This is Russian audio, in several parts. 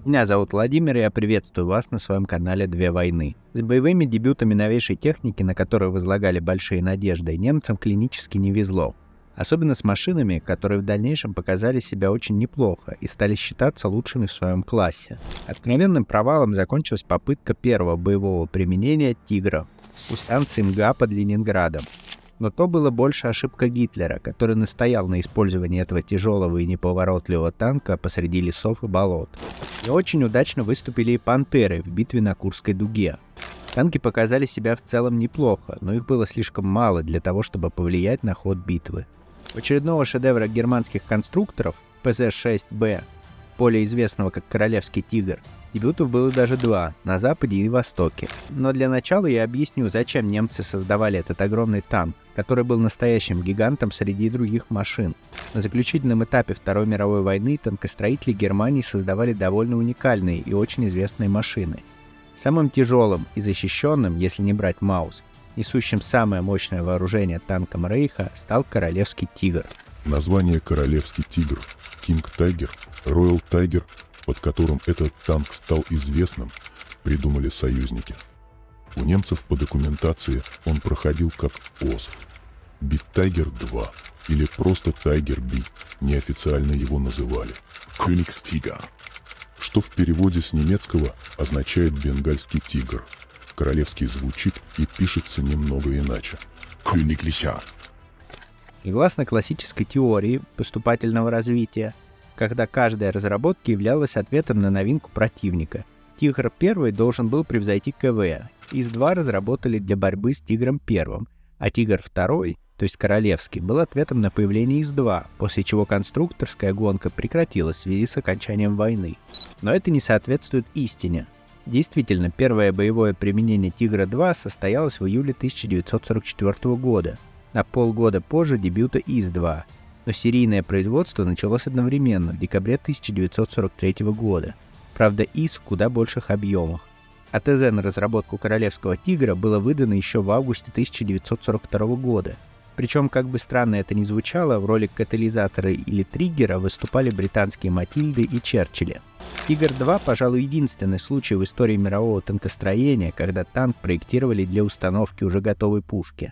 Меня зовут Владимир, и я приветствую вас на своем канале «Две войны». С боевыми дебютами новейшей техники, на которую возлагали большие надежды, немцам клинически не везло. Особенно с машинами, которые в дальнейшем показали себя очень неплохо и стали считаться лучшими в своем классе. Откровенным провалом закончилась попытка первого боевого применения «Тигра» у станции МГА под Ленинградом. Но то было больше ошибка Гитлера, который настоял на использовании этого тяжелого и неповоротливого танка посреди лесов и болот. И очень удачно выступили и «Пантеры» в битве на Курской дуге. Танки показали себя в целом неплохо, но их было слишком мало для того, чтобы повлиять на ход битвы. У очередного шедевра германских конструкторов ПЗ-6Б, более известного как «Королевский тигр», дебютов было даже два, на Западе и Востоке. Но для начала я объясню, зачем немцы создавали этот огромный танк, который был настоящим гигантом среди других машин. На заключительном этапе Второй мировой войны танкостроители Германии создавали довольно уникальные и очень известные машины. Самым тяжелым и защищенным, если не брать Маус, несущим самое мощное вооружение танком Рейха, стал Королевский тигр. Название «Королевский тигр», «Кинг Тайгер», «Роял Тайгер», под которым этот танк стал известным, придумали союзники. У немцев по документации он проходил как ОСВ, Бит-Тайгер-2 или просто Тайгер-Би, неофициально его называли. Königstiger, что в переводе с немецкого означает «бенгальский тигр». Королевский звучит и пишется немного иначе. Königlicher. Согласно классической теории поступательного развития, когда каждая разработка являлась ответом на новинку противника. Тигр-1 должен был превзойти КВ. ИС-2 разработали для борьбы с Тигром-1, а Тигр-2, то есть Королевский, был ответом на появление ИС-2, после чего конструкторская гонка прекратилась в связи с окончанием войны. Но это не соответствует истине. Действительно, первое боевое применение Тигра-2 состоялось в июле 1944 года, на полгода позже дебюта ИС-2. Но серийное производство началось одновременно, в декабре 1943 года. Правда, ИС в куда больших объемах. А ТЗ на разработку Королевского тигра было выдано еще в августе 1942 года. Причем, как бы странно это ни звучало, в роли катализатора или триггера выступали британские Матильды и Черчилли. Тигр-2, пожалуй, единственный случай в истории мирового танкостроения, когда танк проектировали для установки уже готовой пушки.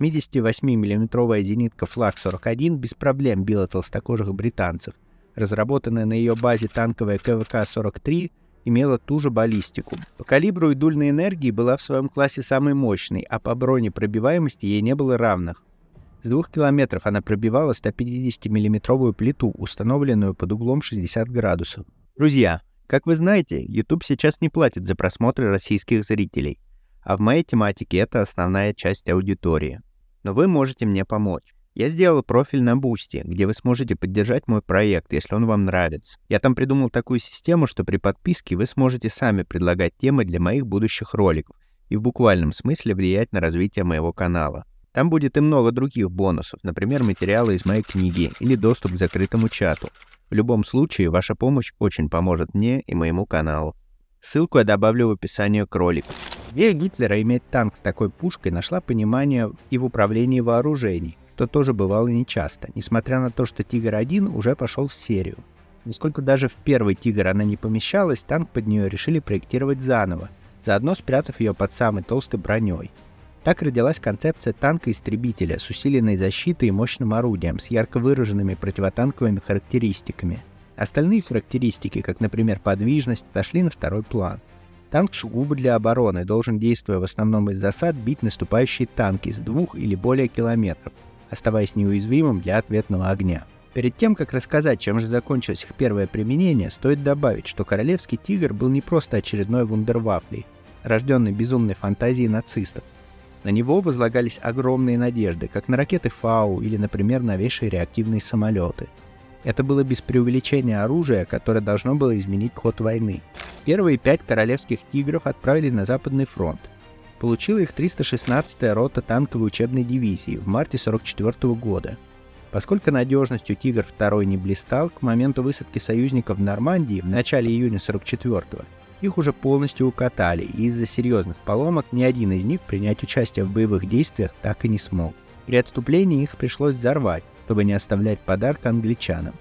88-мм зенитка Флаг-41 без проблем била толстокожих британцев. Разработанная на ее базе танковая КВК-43 имела ту же баллистику. По калибру и дульной энергии была в своем классе самой мощной, а по бронепробиваемости ей не было равных. С 2 километров она пробивала 150-миллиметровую плиту, установленную под углом 60 градусов. Друзья, как вы знаете, YouTube сейчас не платит за просмотры российских зрителей, а в моей тематике это основная часть аудитории. Но вы можете мне помочь. Я сделал профиль на Boosty, где вы сможете поддержать мой проект, если он вам нравится. Я там придумал такую систему, что при подписке вы сможете сами предлагать темы для моих будущих роликов и в буквальном смысле влиять на развитие моего канала. Там будет и много других бонусов, например, материалы из моей книги или доступ к закрытому чату. В любом случае, ваша помощь очень поможет мне и моему каналу. Ссылку я добавлю в описании к ролику. Идея Гитлера иметь танк с такой пушкой нашла понимание и в управлении вооружений, что тоже бывало нечасто, несмотря на то, что Тигр-1 уже пошел в серию. Поскольку даже в первый Тигр она не помещалась, танк под нее решили проектировать заново, заодно спрятав ее под самой толстой броней. Так родилась концепция танка-истребителя с усиленной защитой и мощным орудием, с ярко выраженными противотанковыми характеристиками. Остальные характеристики, как, например, подвижность, отошли на второй план. Танк сугубо для обороны, должен, действуя в основном из засад, бить наступающие танки с 2 или более километров, оставаясь неуязвимым для ответного огня. Перед тем, как рассказать, чем же закончилось их первое применение, стоит добавить, что Королевский тигр был не просто очередной вундервафлей, рожденной безумной фантазией нацистов. На него возлагались огромные надежды, как на ракеты Фау или, например, новейшие реактивные самолеты. Это было без преувеличения оружие, которое должно было изменить ход войны. Первые 5 королевских тигров отправили на Западный фронт. Получила их 316-я рота танковой учебной дивизии в марте 1944 года. Поскольку надежностью Тигр-2 не блистал, к моменту высадки союзников в Нормандии в начале июня 1944 их уже полностью укатали, и из-за серьезных поломок ни один из них принять участие в боевых действиях так и не смог. При отступлении их пришлось взорвать, чтобы не оставлять подарка англичанам.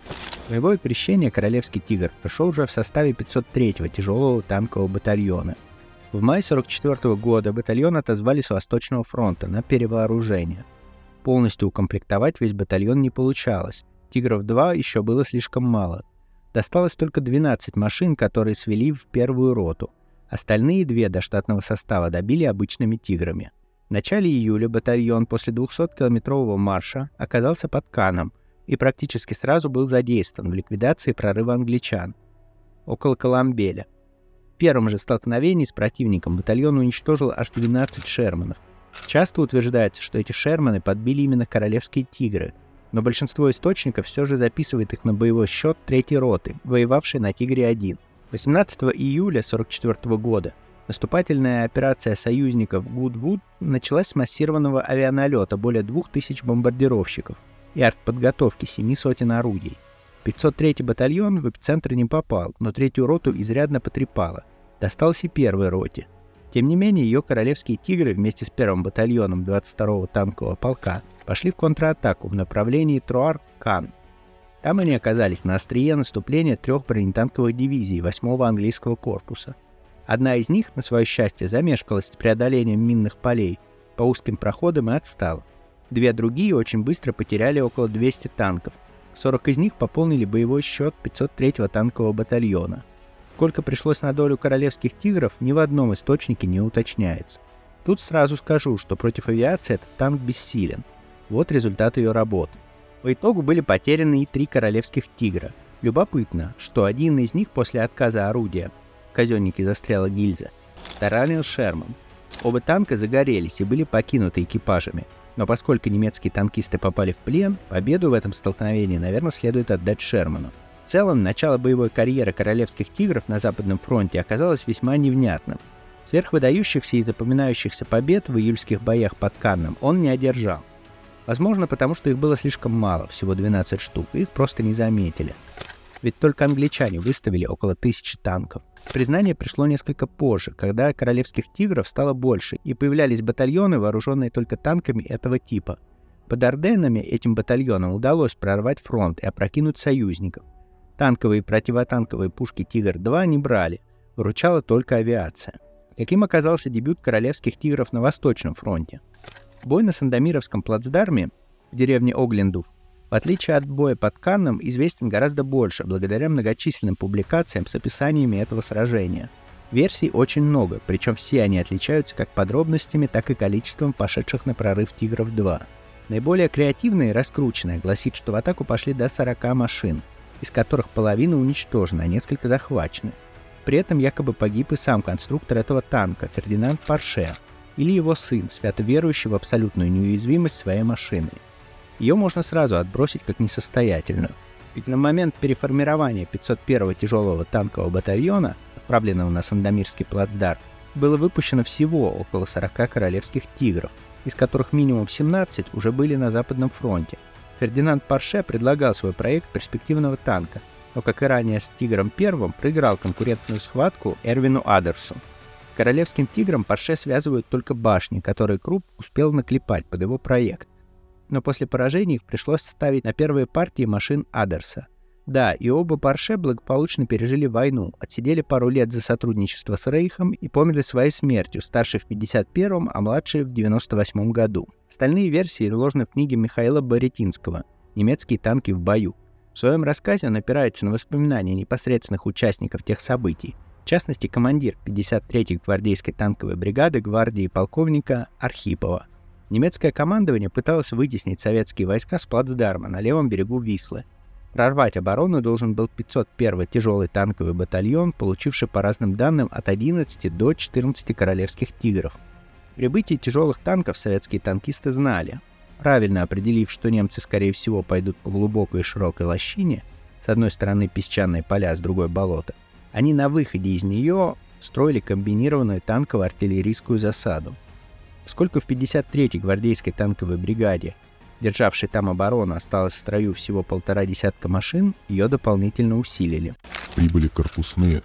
Боевое крещение «Королевский тигр» прошел уже в составе 503-го тяжелого танкового батальона. В мае 1944 года батальон отозвали с Восточного фронта на перевооружение. Полностью укомплектовать весь батальон не получалось. «Тигров-2» еще было слишком мало. Досталось только 12 машин, которые свели в первую роту. Остальные 2 до штатного состава добили обычными «Тиграми». В начале июля батальон после 200-километрового марша оказался под Каном и практически сразу был задействован в ликвидации прорыва англичан около Коломбеля. В первом же столкновении с противником батальон уничтожил аж 12 «Шерманов». Часто утверждается, что эти «Шерманы» подбили именно «Королевские тигры», но большинство источников все же записывает их на боевой счет 3-й роты, воевавшей на «Тигре-1». 18 июля 1944 года наступательная операция союзников Гудвуд началась с массированного авианалета более 2000 бомбардировщиков и артподготовки 7 сотен орудий. 503-й батальон в эпицентр не попал, но 3-ю роту изрядно потрепало. Досталось и 1-й роте. Тем не менее, ее «Королевские тигры» вместе с 1-м батальоном 22-го танкового полка пошли в контратаку в направлении Труар-Кан. Там они оказались на острие наступления 3 бронетанковых дивизий 8-го английского корпуса. Одна из них, на свое счастье, замешкалась с преодолением минных полей по узким проходам и отстала. 2 другие очень быстро потеряли около 200 танков. 40 из них пополнили боевой счет 503-го танкового батальона. Сколько пришлось на долю «Королевских тигров», ни в одном источнике не уточняется. Тут сразу скажу, что против авиации этот танк бессилен. Вот результат ее работы. По итогу были потеряны и 3 «Королевских тигра». Любопытно, что один из них после отказа орудия, казённики застряла гильза, таранил «Шерман». Оба танка загорелись и были покинуты экипажами. Но поскольку немецкие танкисты попали в плен, победу в этом столкновении, наверное, следует отдать «Шерману». В целом, начало боевой карьеры «Королевских тигров» на Западном фронте оказалось весьма невнятным. Сверхвыдающихся и запоминающихся побед в июльских боях под Канном он не одержал. Возможно, потому что их было слишком мало, всего 12 штук, и их просто не заметили. Ведь только англичане выставили около 1000 танков. Признание пришло несколько позже, когда «Королевских тигров» стало больше, и появлялись батальоны, вооруженные только танками этого типа. Под Арденнами этим батальонам удалось прорвать фронт и опрокинуть союзников. Танковые и противотанковые пушки «Тигр-2» не брали, выручала только авиация. Каким оказался дебют «Королевских тигров» на Восточном фронте? Бой на Сандомировском плацдарме в деревне Оглендув, в отличие от боя под Канном, известен гораздо больше, благодаря многочисленным публикациям с описаниями этого сражения. Версий очень много, причем все они отличаются как подробностями, так и количеством пошедших на прорыв «Тигров-2». Наиболее креативная и раскрученная гласит, что в атаку пошли до 40 машин, из которых половина уничтожена, а несколько захвачены. При этом якобы погиб и сам конструктор этого танка, Фердинанд Порше, или его сын, свято верующий в абсолютную неуязвимость своей машины. Ее можно сразу отбросить как несостоятельную. Ведь на момент переформирования 501-го тяжелого танкового батальона, отправленного на Сандомирский плацдарм, было выпущено всего около 40 «Королевских тигров», из которых минимум 17 уже были на Западном фронте. Фердинанд Порше предлагал свой проект перспективного танка, но, как и ранее с «Тигром-1», проиграл конкурентную схватку Эрвину Адерсу. С «Королевским тигром» Порше связывают только башни, которые Крупп успел наклепать под его проект. Но после поражения их пришлось ставить на первые партии машин Адерса. Да, и оба Порше благополучно пережили войну, отсидели пару лет за сотрудничество с Рейхом и померли своей смертью, старший в 51-м, а младший в 98-м году. Остальные версии изложены в книге Михаила Боретинского «Немецкие танки в бою». В своем рассказе он опирается на воспоминания непосредственных участников тех событий, в частности, командир 53-й гвардейской танковой бригады гвардии полковника Архипова. Немецкое командование пыталось вытеснить советские войска с плацдарма на левом берегу Вислы. Прорвать оборону должен был 501-й тяжелый танковый батальон, получивший по разным данным от 11 до 14 «Королевских тигров». Прибытие тяжелых танков советские танкисты знали. Правильно определив, что немцы, скорее всего, пойдут по глубокой и широкой лощине, с одной стороны песчаные поля, с другой болото, они на выходе из нее строили комбинированную танково-артиллерийскую засаду. Поскольку в 53-й гвардейской танковой бригаде, державшей там оборону, осталось в строю всего 1,5 десятка машин, ее дополнительно усилили. Прибыли корпусные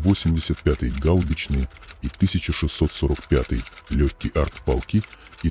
185-й гаубичные и 1645-й легкий артполки и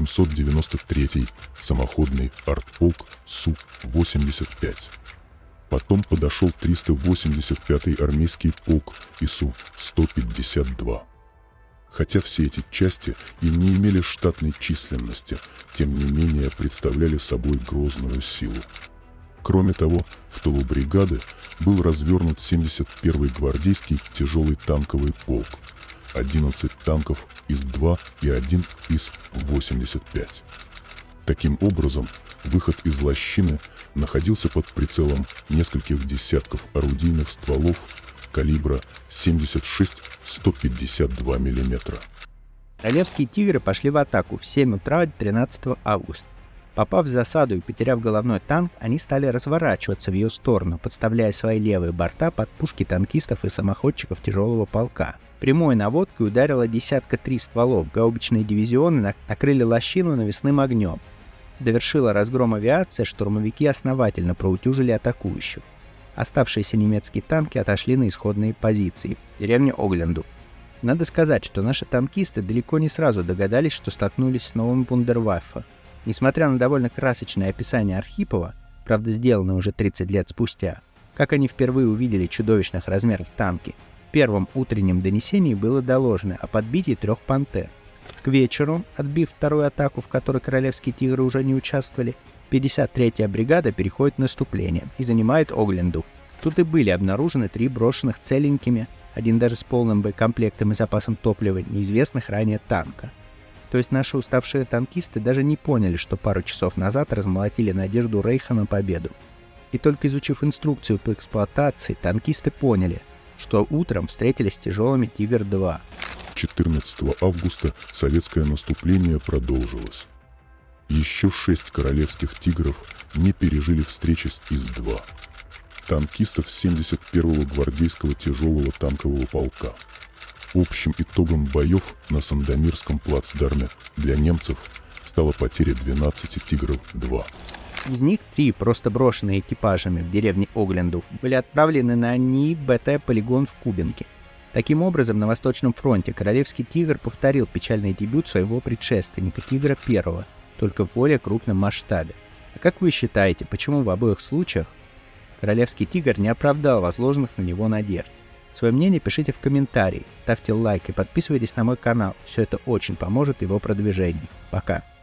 1893-й самоходный артполк Су-85. Потом подошел 385-й армейский полк ИСУ-152. Хотя все эти части и не имели штатной численности, тем не менее представляли собой грозную силу. Кроме того, в тылу бригады был развернут 71-й гвардейский тяжелый танковый полк, 11 танков ИС-2 и 1 ИС-85. Таким образом, выход из лощины находился под прицелом нескольких десятков орудийных стволов калибра 76-152 мм. Королевские «Тигры» пошли в атаку в 7 утра 13 августа. Попав в засаду и потеряв головной танк, они стали разворачиваться в ее сторону, подставляя свои левые борта под пушки танкистов и самоходчиков тяжелого полка. Прямой наводкой ударило 3 стволов, гаубичные дивизионы накрыли лощину навесным огнем. Довершила разгром авиация, штурмовики основательно проутюжили атакующих. Оставшиеся немецкие танки отошли на исходные позиции в деревню Огленду. Надо сказать, что наши танкисты далеко не сразу догадались, что столкнулись с новым вундерваффе. Несмотря на довольно красочное описание Архипова, правда сделанное уже 30 лет спустя, как они впервые увидели чудовищных размеров танки, в первом утреннем донесении было доложено о подбитии 3 «Пантер». К вечеру, отбив вторую атаку, в которой королевские «Тигры» уже не участвовали, 53-я бригада переходит в наступление и занимает Огленду. Тут и были обнаружены 3 брошенных целенькими, один даже с полным боекомплектом и запасом топлива, неизвестных ранее танка. То есть наши уставшие танкисты даже не поняли, что пару часов назад размолотили надежду Рейха на победу. И только изучив инструкцию по эксплуатации, танкисты поняли, что утром встретились с тяжелыми «Тигр-2». 14 августа советское наступление продолжилось. Еще 6 королевских «Тигров» не пережили встречи с ИС-2. Танкистов 71-го гвардейского тяжелого танкового полка. Общим итогом боев на Сандомирском плацдарме для немцев стала потеря 12 «Тигров-2». Из них 3, просто брошенные экипажами в деревне Огленду, были отправлены на НИИ-БТ-полигон в Кубинке. Таким образом, на Восточном фронте королевский «Тигр» повторил печальный дебют своего предшественника «Тигра-1», только в более крупном масштабе. А как вы считаете, почему в обоих случаях королевский «Тигр» не оправдал возложенных на него надежд? Свое мнение пишите в комментарии, ставьте лайк и подписывайтесь на мой канал. Все это очень поможет его продвижению. Пока.